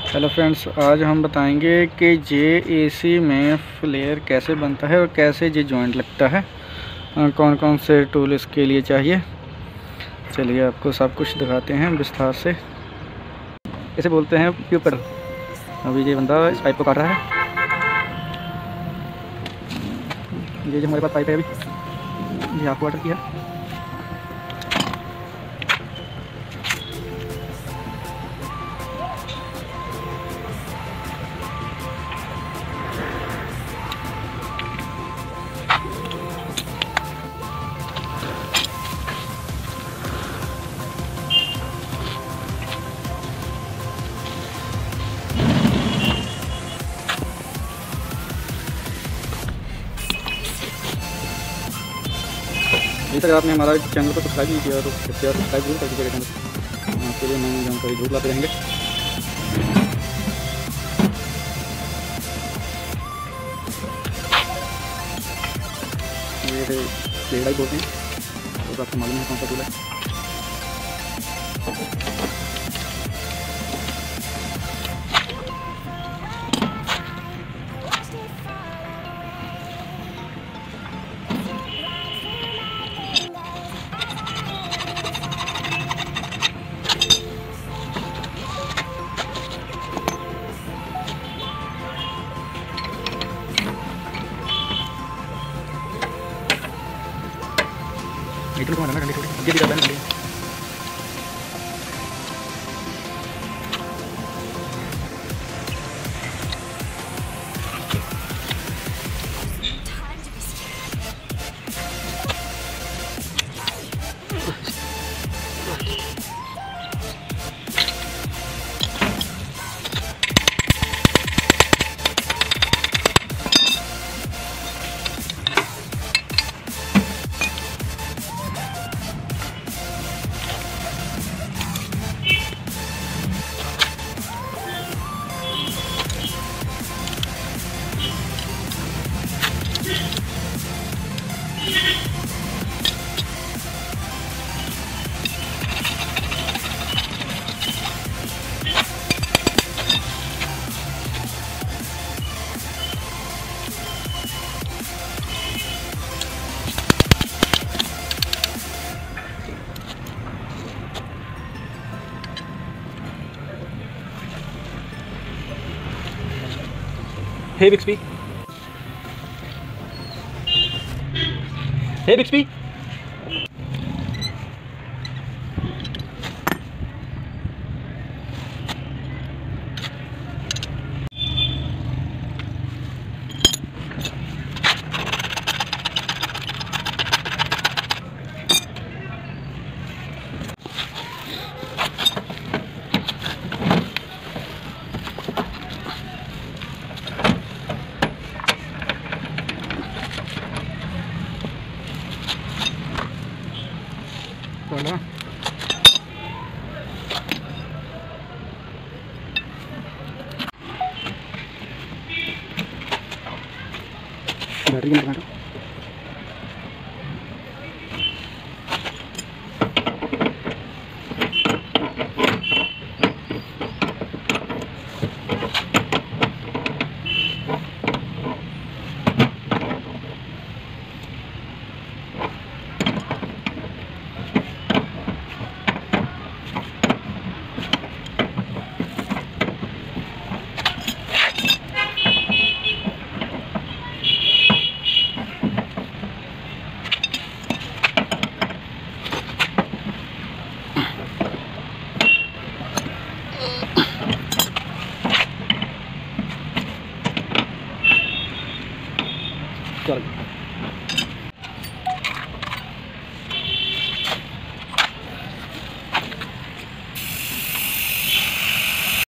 Hello friends, आज हम बताएंगे कि जेएसी में फ्लेयर कैसे बनता है और कैसे जे जॉइंट लगता है, कौन कौन से टूल इसके लिए चाहिए। चलिए आपको सब कुछ दिखाते हैं विस्तार से। इसे बोलते हैं प्यूपर। अभी ये बंदा इस पाइप को काट रहा है। ये जो हमारे पास पाइप है अभी ये आपको वाटर की है। अभी तक आपने हमारा चैनल को सब्सक्राइब नहीं किया तो कृपया सब्सक्राइब जरूर कर दीजिएगा चैनल। आपके लिए नई जानकारी जरूर लाते रहेंगे। ये प्ले लाइट बोलते हैं, तो आपको मालूम है कौन सा टूल है। itu kemana kan dia tidak banding dia. Hey Bixby. Hey Bixby. Voilà. Dari mana? चल